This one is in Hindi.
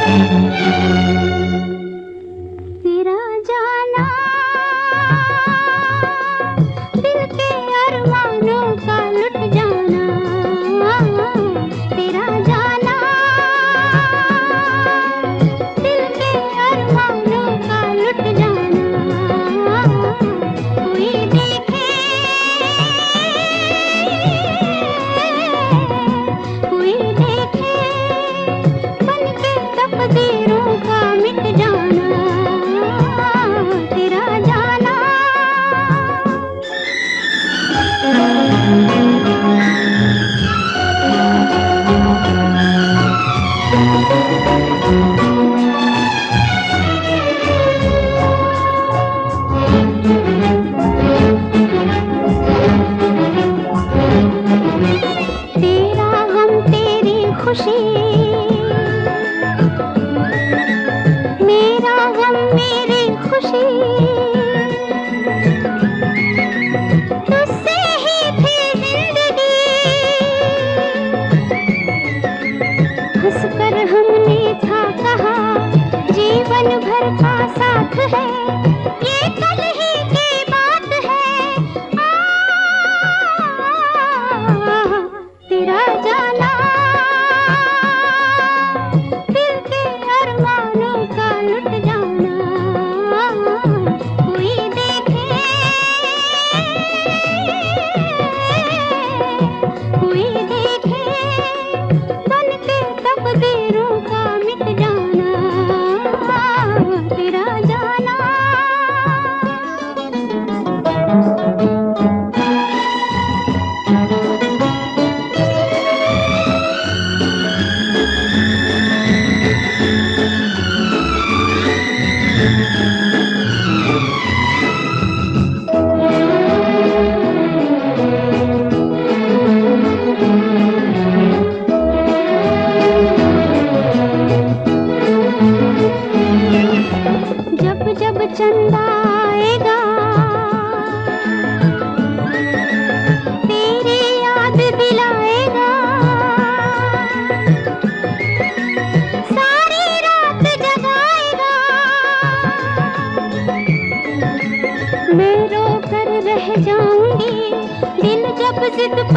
तेरा जाना दिल के अरमानों का लुट जाना, तेरा जाना दिल के अरमानों का लुट जाना। कोई देखे कोई देखे बन के तकदीरों का मिट जाना, तेरा जाना। तेरा गम तेरी खुशी, मेरा गम मेरी खुशी, तुझसे ही थी जिंदगी। हंसकर हमने था कहा जीवन भर का साथ है, ये कल ही की बात है। तेरा जाना दिल के अरमानों का लुट जाना। कोई देखे कोई देखे बन के तकदीरों का मिट जाना, तेरा जाना। जब जब चंदा आएगा तेरी याद दिलाएगा, सारी रात जगाएगा। मैं रो कर रह जाऊंगी दिल जब जिद